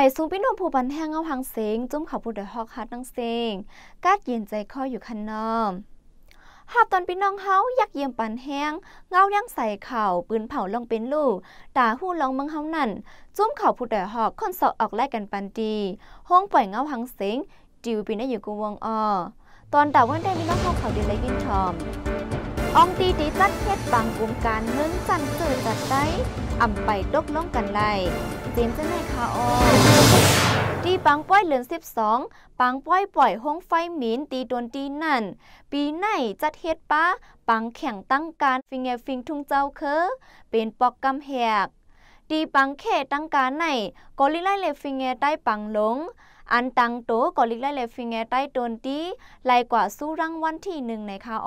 สูงพี่น้องผู้บันแห้งเงาหังเสียงจุ้มเขาผู้เดือดฮอกฮัดนังเสียงกาดเย็นใจคออยู่คันนอมหาตอนพี่น้องเฮายักเยี่ยมปันแห้งเงายังใส่เข่าปืนเผาลงเป็นลูกตาหู้ลองเมืองเฮานั่นจุ้มเขาผู้เดือดฮอกคนสอบออกแลกกันปันดีห้องปล่อยเงาหังเสียงจิวปีน่าอยู่กูวงตอนดาววันได้พี่น้องเฮาเขาดีเลยกินทอมองตีจัดเฮ็ดบางกลุ่มการเงินสั่นสื่อจัดได้อ่ำไปตกลงกันไล่เจมจะไหนคะตีปังป้อยเหลือน12ปังป้อยปล่อยห้องไฟหมินตีโดนตีนั่นปีไหนจัดเฮ็ดป้าปังแข่งตั้งการฟิงเงฟิงทุ่งเจ้าเป็นปอกกำแหกตีปังแค่ตั้งการไหนกอลิไลเลฟิงเงใต้ปังหลงอันตังโตกอลิไลเลฟิงเงใต้โดนตีไล่กว่าสู้รางวัลที่1ในคะ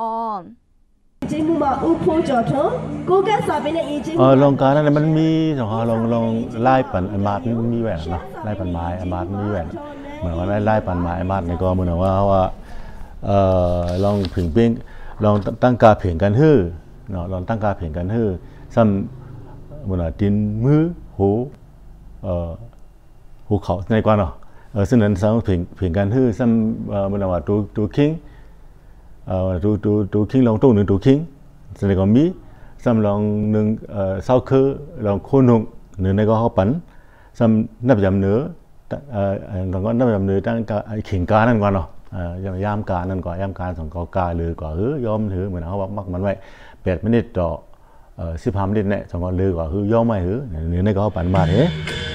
ลองการนั้นมันมีลองไล่ปันไอมาดมีแหวนเนาะไล่ปันไม้ไอมาดมีแหวนเหมือนว่าไล่ปันไม้ไอมาดในก็เหมือนว่าลองผิงเป้งลองตั้งกาเพียงกันฮื้อเนาะลองตั้งกาเพียงกันฮื้อซ้ำเหมือนว่าดินมือหูเขาในกว่าเนาะซึ่งนั้นซ้ำเพียงกันฮื้อซ้ำเหมือนว่าตัวคิงตัวคิงลองตู้หนึ่งตัวคิงแสดงว่ามีซ้ำลองหนึ่งเศร้าคือลองโคนหนึ่งหนึ่งในก็เขาปั่นซ้ำนับจำเนื้อลองก็นับจำเนื้อตั้งเข่งการนั่นก่อนเนาะยามการนั่นก่อนยามการสองกาหรือก่อนยอมถือเหมือนเขาบอกมักมันไว้8 มินิต่อ15 มินิเนี่ยสองก็หรือก่อนยอมไม่ถือหนึ่งในก็เขาปั่นมาเนี่ย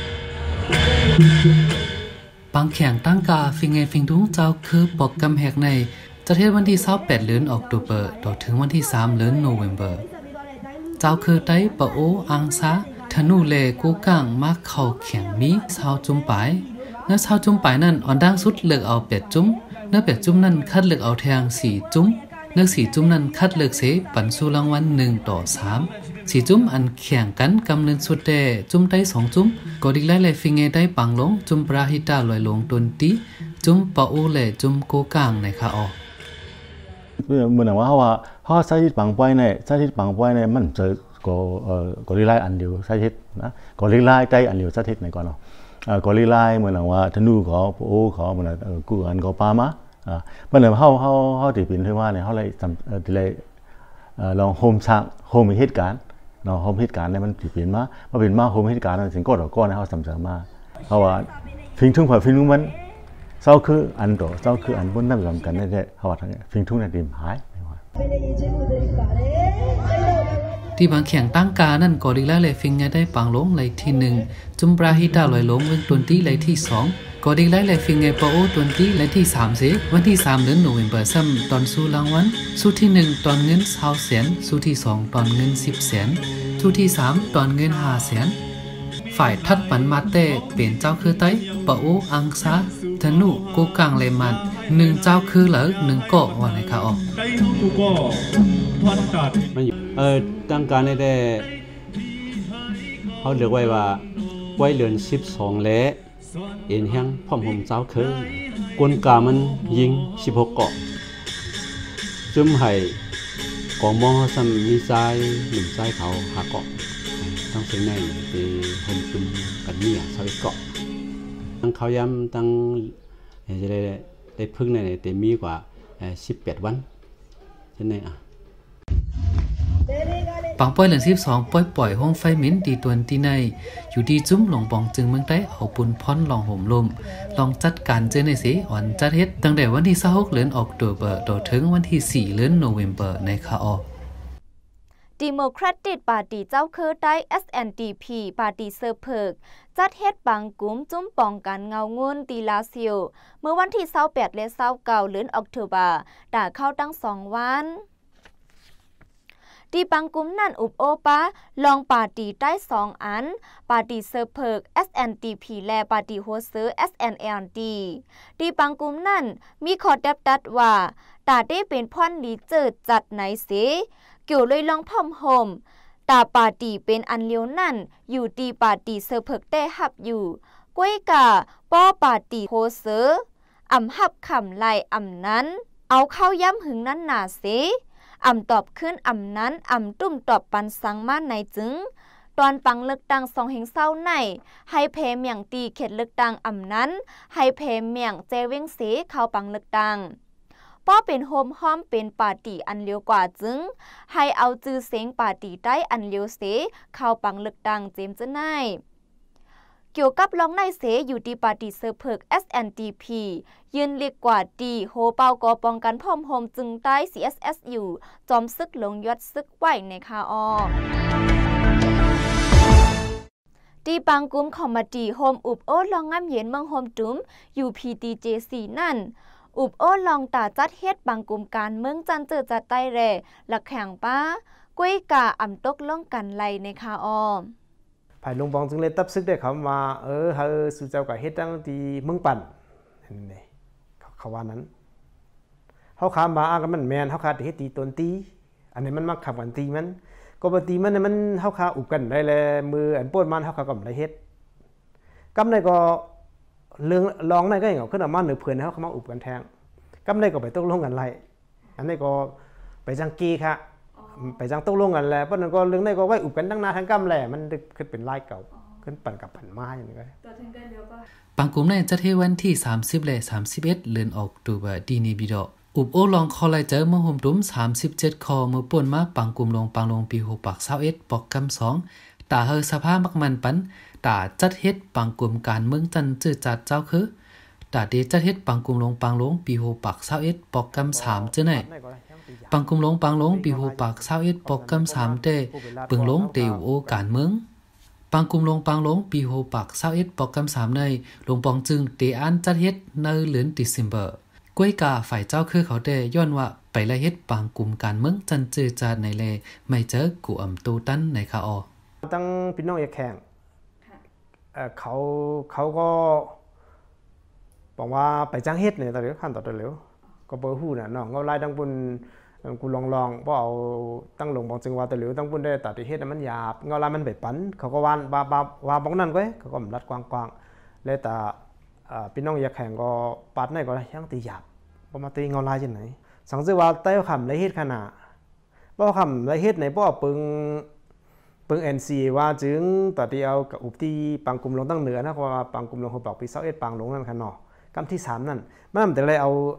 บางแข่งตั้งกาฟิงเงฟิงทุ่งเจ้าคือปกกำแหกในจะเทศวันที่28 เดือนออกตุเบอร์ต่อถึงวันที่3 เดือนโนเวมเบอร์เจ้าคือไต้ปะโออังซาธนูเลกูกังมักเข่าแข็งมีชาวจุ่มปายเนื้อชาวจุ่มปายนั่นอ่อนดังสุดเลือกเอาเป็ดจุ่มเนื้อเป็ดจุ่มนั่นคัดเลือกเอาแทง4 จุ่มเนื้อ4 จุ่มนั่นคัดเลือกเสปันสู้รางวัล1 ต่อ 3 4 จุ่มอันแข่งกันกำเนิดสุดเดจุ่มได้2 จุ่มก็ดีไล่เลยฟิงเงได้ปังลงจุ่มปราหิตาลอยลงตุนตีจุ่มปะโอเลจุ่มกูกังในคาอเหมือนว่าเขาใช้ที่ปังป้อยเนี่ยใช้ที่ปังป้อยเนี่ยมันจะก็ลีไลอันเดียวใช้ที่นะก็ลีไลใต้อันเดียวใช้ที่ไหนก่อนเนาะก็ลีไลเหมือนว่าธนูเขาโอ้เขาเหมือนกูอันก็ปามามันเหมือนเขาติดปิ่นที่ว่าเนี่ยเขาเลยติดเลยลองโฮมสร้างโฮมเหตุการณ์เนาะโฮมเหตุการณ์เนี่ยมันติดปิ่นมาปิ่นมาโฮมเหตุการณ์สิ่งก็ดอกก้อนเนี่ยเขาสำคัญมากเพราะว่าฟิงทุ่งผ่าฟิงทุ่งมันเศร้าคืออันโตเศร้าคืออันบนน้ำรวมกันได้เขาว่าทั้งนี้ฟิงทุ่งในดิมหายที่บางแข่งตั้งกานั่นก็ดีแล้วเลยฟิงเงได้ปังลงเลยที่1จุมปราหิตาลอยลงเมืองตุนตีเลยที่2ก็ดีแล้วเลยฟิงเงปะโอตุนตีเลยที่3เสวันที่3 เดือนโนเวมเบอร์ซ้ำตอนสู้รางวัลสู้ที่1ตอนเงิน20 แสนสู้ที่2ตอนเงิน10 แสนสู้ที่3ตอนเงิน5 แสนฝ่ายทัดปันมาเต้เป็นเจ้าคือไต้ปะโออังซาธนุกูกังเลมัน1 เจ้าคือเหลือ1 ก็ว่าไหนคะมันตั้งการได้เขาเรียกไว้ว่าไว้เดือน12และเอ็นแห้งพร้อมผมเจ้าคือกวนกามันยิง16 เกาะจุ่มให้กองมอซ้ำมีใจหนึ่งใจเขาหาเกาะทั้งเส้นในไปผมจุ่มกันเนี่ยชาวเกาะตั้งเขาย้ำตั้งจะได้พึ่งในเต็มมีกว่า18 วันเช่นนี้ปังป้อยเหลือ12ปล่อยห้องไฟมิ้นตีตวนตีในอยู่ดีจุ้มหลงปองจึงเมืองใต้เอาปุ่นพอนลองห่มลมลองจัดการเจอในสิอ่อนจัดเฮ็ดตั้งแต่วันที่26 เดือนออกตุเบอร์ต่อถึงวันที่4 เดือนโนเวมเบอร์ในคา Democratic Party เจ้าคือได้ SNDP ปาร์ตี้เซอร์เพิกจัดเฮ็ดปังกลุ่มจุ้มป้องกันเงาเงินตีลาซิลเมื่อวันที่28 และ29 เดือนออกตุลาด่าเข้าตั้ง2 วันตีปังกลุ่มนั่นอุบโอปะลองปาร์ตี้ได้2 อันปาร์ตี้เซอร์เพิก SNDP และปาร์ตี้โฮเซอร์ SNLD ตีปังกลุ่มนั่นมีข้อดัดว่าตาได้เป็นพ่อนลีเจอร์จัดไหนเสเกี่ยวเลยลองพ่อมโฮมตาปาร์ตี้เป็นอันเลียวนั่นอยู่ตีปาร์ตี้เซอร์เพิกแต่หับอยู่ก้วยกาป้อปาร์ตี้โฮเซอร์อำหับคำไล่อำนั้นเอาเข้าย้ำหึงนั้นหนาเสอำตอบขึ้นอำนั้นอำตุ้มตอบปันสังมาในจึงตอนปังเลือกตั้ง2 แห่งเศร้าในให้เพเมียงตีเขตเลือกตั้งนั้นให้เพเมียงเจเวงเสเข้าปังเลือกตั้งป้อเป็นโฮมห้อมเป็นปาร์ตี้อันเร็วกว่าจึงให้เอาจื่อเสียงปาร์ตี้ได้อันเร็วเสเข้าปังเลือกตั้งเจมจะไนเกี่ยวกับลองในเสอยู่ที่ปาร์ตี้เซอร์เพิก SNDP ยืนเรียกกว่าดีโฮเปากอป้องกันพ่อมโฮมจึงใต้ CSSU จอมซึกลงยศซึกไหวในคาออตีปังกุมคอมมาดีโฮมอุบโอลองงามเย็นเมืองโฮมจุ้ม UPTJC นั่นอุบโอลองตาจัดเฮ็ดบังกุมการเมืองจันเจอจัดใต้แร่ละแข่งป้ากุ้ยกาอ่ำตกล่องกันไลในคาออภายลงบองจึงเลยตับซึกได้เขามาสู่เจ้ากับเฮ็ดตั้งที่เมืองปั่นนี่เขาว่านั้นเขาขามาอ้างกันมันแมนเขาขาดเฮ็ดตีตนตีอันนี้มันมักขับกันตีมันก็ปตีมันเขาขาอุบกันได้เลยมืออันป้นมันเขาขากับไรเฮ็ดกำในก็เรื่องลองในก็อย่างขึ้นออกมาเหนือเพื่อนเขามาอุบกันแทงกำในก็ไปตกลงกันไรอันนี้ก็ไปจังกีค่ะไปจังตกลงกันแล้วเพราะนั้นก็เรื่องในก็ไว้อุบกันตั้งนานทั้งกำแหล่มันขึ้นเป็นลายเก่าขึ้นปั่นกับปั่นไม้อย่างนี้ก็ปังกุมในจะเทวันที่30และ31เดือนออกตุลาดีนีบิดออุบโอลองคอไลเจอเมื่อห่มตุ้ม37คอเมื่อป่นมาปังกุมลงปี6ปัก21ปอกกำ2ตาเฮอสภาพมักมันปันตาจัดเฮ็ดปังกุมการเมืองจันจื้อจัดเจ้าคือตาเดจัดเฮ็ดปังกุมลงปี6ปัก21ปอกกำ3จื้อไหนปังกุมลงปี6ปัก21ปอกกำ3เตปึงลงเตอุโอการเมืองปังกุมลงปี6ปัก21ปอกกำ3ในลงปองจึงเตอันจัดเฮ็ดในเดือนธันวาคมก้วยกาฝ่ายเจ้าคือเขาได้ย้อนว่าไปไล่เฮ็ดปางกลุ่มการเมืองจันจือจาดในเลไม่เจอกูอำตูตันในคาออตั้งพี่น้องอย่าแข่งเขาก็บอกว่าไปจ้างเฮ็ดเนี่ยตอนเดี๋ยวขั้นต่อเดี๋ยวก็เบอร์หู้น่ะน้องเขาไล่ตั้งปุ่นกูลองเพราะเอาตั้งลงบอกจึงว่าแต่เหลียวตั้งปุ่นได้ตัดที่เฮ็ดมันหยาบเงาไล่มันไปปั้นเขาก็วานบอกนั่นไว้เขาก็รัดกว้างๆเลยแต่พี่น้องอยากแข่งก็ปัดในก็ยังตีหยาบประมาณตีเงาลายจังไหนสังเกตว่าใต้คำไรเฮ็ดขนาดเพราะคำไรเฮ็ดในเพราะปึงNC ว่าจึงตัดที่เอากับอุปที่ปังกลุ่มลงตั้งเหนือนะเพราะว่าปังกลุ่มลงเขาบอกปี21ปังลงนั่นขนาดกำที่3นั่นมันแต่เลย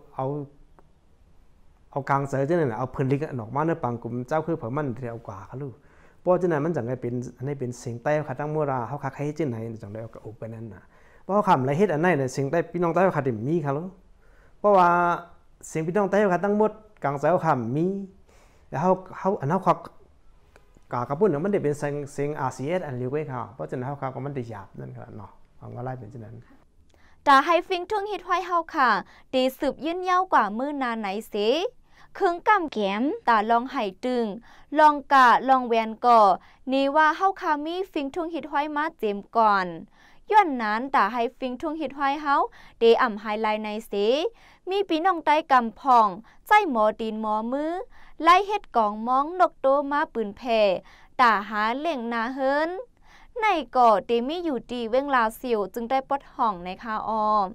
เอากลางเสือจังนั้นเอาพื้นลิกออกมาในปังกลุ่มเจ้าคือเผื่อมันที่เอากว่าเขาลูกเพราะจังนั้นมันจังได้เป็นอันนี้เป็นเสียงใต้เขาตั้งเมื่อราเขาคักให้จังไหนจังได้เอากับอุปไปนั่นนะเพราะคำไรเฮ็ดอันไหนเนี่ยเสียงใต้พี่น้องใต้เขาดิมมีครับเพราะว่าเสียงพี่น้องใต้เขาตั้งหมดกลางเสือคำมีแล้วเขาอันเขาคักกากระปุ่นเนี่ยมันได้เป็นเสียง RCS อันเรียกไว้ค่ะเพราะฉะนั้นเขาก็มันได้หยาบนั่นครับเนาะเอาก็ไล่เป็นฉะนั้นตาให้ฟิงทุ่งฮิตห้อยเฮาค่ะตีสืบยืนยาวกว่ามือนานไหนเสเครื่องกำแก้มตาลองไห้ตึงลองกะลองแวนก่อนี่ว่าเฮาคามีฟิงทุ่งฮิตห้อยมาเจมก่อนย้อนนั้นตาให้ฟิงทุ่งฮิตห้อยเฮาเดอ่ำไฮไลท์ในเสมีปีน้องใต้กำพ่องใจหมอตีนหมอมือไล่เฮ็ดกองมองนกโตมาปืนแผ่ตาหาเล่งนาเฮินในก่อเตมีอยู่ดีเว้งลาวสิวจึงได้ปลดห่องในคาออม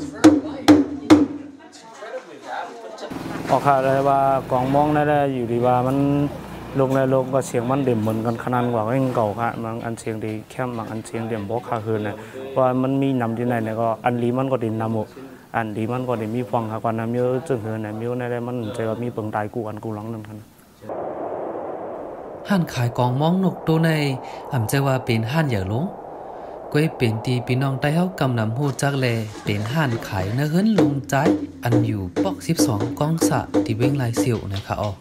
ออกค่ะเลยว่ากองมองได้อยู่ดีว่ามันลงในลงก็เสียงมันเด่มเหมือนกันขนาดกว่าเองเก่าค่ะบางอันเสียงดีแค่บางอันเสียงเด่มบอกค่ะคืนเนี่ยว่ามันมีนำที่ไหนเนี่ยก็อันดีมันก็ดินนำหมดอันดีมันก็ดิมีฟังค่ะกว่าน้ำเยอะจึงเหินเนี่ยมิ้วในได้มันจะมีเปิงตายกูอันกูหลังนั่นค่ะห้านขายกองมองนกตัวในอ่ำใจว่าเป็นห้านใหญ่หลงก้วยเป็นตีพี่น้องใต้เฮากำนำหูจักแลเป็นห้านขายเนื้อเฮิรนลงใจอันอยู่ปอก12กองสะที่เว้งลายเสียวนะคะอ๋อ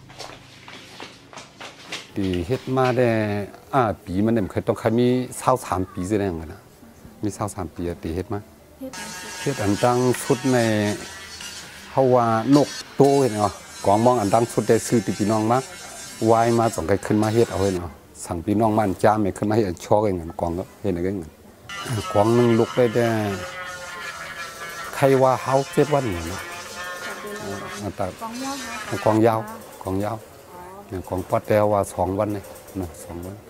ดีเฮ็ดมาได้ปีมันเนี่ยเคยต้องเคยมี23ปีสิได้จังนะมี23ปีตีเฮ็ดมาเฮ็ดอันตั้งชุดในเฮาว่านกโตเห็นเนาะกองมองอันตั้งชุดได้ซื้อพี่น้องมาวายมา2ไกขึ้นมาเฮ็ดเอาเนาะสั่งพี่น้องมันจ้าไม่ขึ้นมาเฮ็ดชอกันเงินกองก็เฮ็ดอะไรเงินกองนึงลุกได้ใครว่าเฮา7วันเนาะแต่กองยาวของป้าแต้วว่า2วันนี่นะ2วัน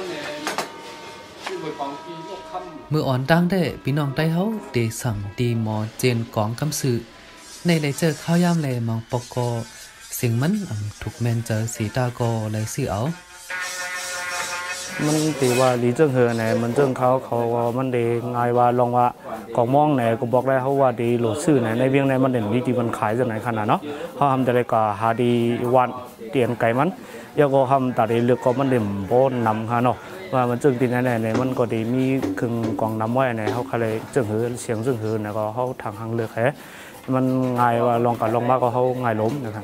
มืออ่อนดังได้พี่น้องใต้เฮาเตสั่งตีหมอเจนกองกำสือในได้เจอข้าวยามแลมองปกอเสียงมันถูกแมนเจอสีตากอเลยซื้อเอามันตีว่าลีเจิ้งเฮอไหนมันเจิ้งเขามันดีง่ายว่าลองว่าของมองไหนก็บอกได้เขาว่าดีโหลดซื้อไหนในเวียงไหนมันเด่นดีที่มันขายจากไหนขนาดเนาะเขาทำแต่ละก็หาดีวันเตียนไก่มันยาก็ทำแต่ละเลือกก็มันเด่นโบนนำค่ะเนาะว่ามันเจิ้งตีไหนมันก็ดีมีครึ่งกองน้ำไว้ไหนเขาเขาเลยเจิ้งเฮอเสียงเจิ้งเฮอไหนก็เขาทางเลือกแค่มันง่ายว่าลองกับลองมากก็เขาง่ายล้มนะครับ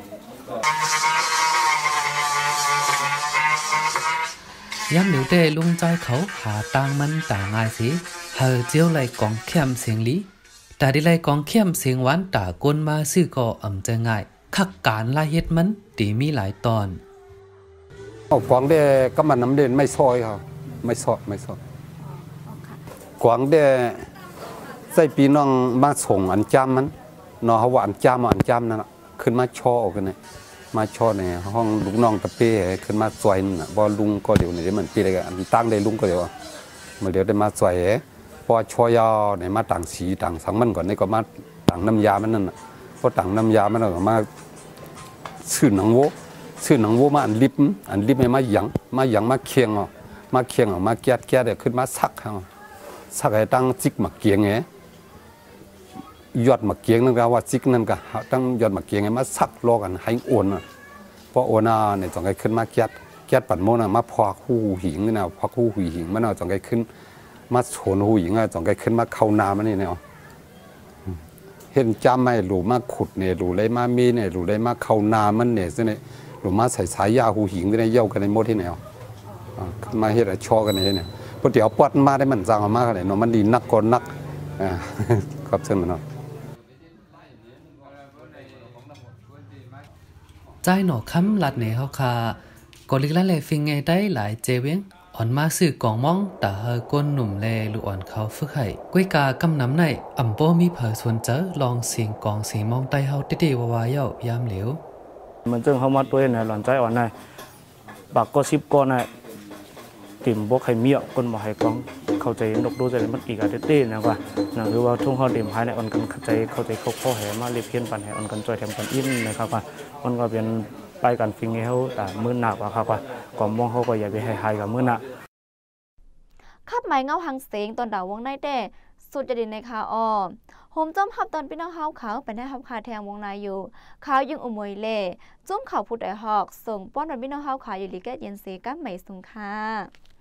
ย้ำเหลียวเต้ลุงใจเขาหาตังมันต่างง่ายสิเฮอเจียวไหลกองเข้มเสียงลีแต่ได้ไหลกองเข้มเสียงหวานตากวนมาซื้อก็จะง่ายคักการลายเฮ็ดมันตีมีหลายตอนกวางเด้ก็มันน้ำเด่นไม่ซอยครับไม่ซอยกวางเด้ใส่ปีน้องมาส่งอันจำมันเนาะเขาว่าอันจำนั่นขึ้นมาช่อกันเนี่ยมาช่อในห้องลูกน้องตะเป้ขึ้นมาซอยน่ะบ่ลุงก็เดี๋ยวนี่มันปีอะไรกันตั้งได้ลุงก็เดี๋ยวมาเดี๋ยวได้มาซอยพอช่อยาวเนี่ยมาต่างสีต่างสังมันก่อนนี่ก็มาต่างน้ำยามันนั่นน่ะพอต่างน้ำยามันก็มาซื้อหนังโวมาอันลิบไม่มาหยังมาเคียงมาแก้เดี๋ยวขึ้นมาซักให้ตั้งจิกมาเกียงไงยอดหมักเกียงนั่นก็ว่าซิกนั่นก็ตั้งยอดหมักเกียงไงมาซักรอกันให้โอนเพราะโอนาเนี่ยต้องให้ขึ้นมาแก๊สปั่นโมนะมาพอกหูหิงนี่นะพอกหูหิงมันเอาต้องให้ขึ้นมาโฉนหูหิงต้องให้ขึ้นมาเข้านามันนี่เนี่ยเห็นจำไม่หลูมาขุดเนี่ยหลูเลยมามีเนี่ยหลูเลยมาเข้านามันเนี่ยสิเนี่ยหลูมาใส่สายยาหูหิงเนี่ยเย่ากันในมดที่เนี่ยขึ้นมาเฮ็ดชอกันเนี่ยพอเดี๋ยวปอดมาได้มันจางมากเลยเนาะมันดีนักก่อนนักครับเช่นนั้นใจหนอค้ำลัดเหนเขาคาก็ลิกละเลยฟิงไงได้หลายเจเวงอ่อนมาสื่อกองมองแต่เฮอก้นหนุ่มแลหรืออ่อนเขาฝึกให้ก้วยกากำน้ำในอ่ำโป้มีเผยส่วนเจอลองเสียงกองเสียงมองใต้เฮาติวาวเย้ายามเหลียวมันจึงเข้ามาตัวเนี่ยหล่อนใจอ่อนในปากก็ซิบก้อนในติ่มบกไข่เมียก้นหมอไข่กองเข้าใจนกดูใจมันอีกอะไรตีนะว่านั่นคือว่าทุ่งเขาเดิมหายในอ่อนกันเข้าใจเขาข้อแหมาเรียบเพี้ยนปันแหอ่อนกันจอยแถมกันอิ่มนะครับว่ามันก็เป็นไปกันฟิงเขาแต่มือหนักว่าครับว่าก่อนมองเขาก็อย่าไปให้กับมือหนักขับไม้เงาหังเสียงตอนดาววงในแต่สุดจะดินในคาออโฮมจอมฮับตอนพี่น้องเฮาเขาไปได้ฮับคาแทงวงในอยู่เขายังอุโมยเล่จุ้มเขาพูดไอหอกส่งป้อนวันพี่น้องเฮาเขาอยู่ลีแกเย็นเซกับไหมสุงค่ะ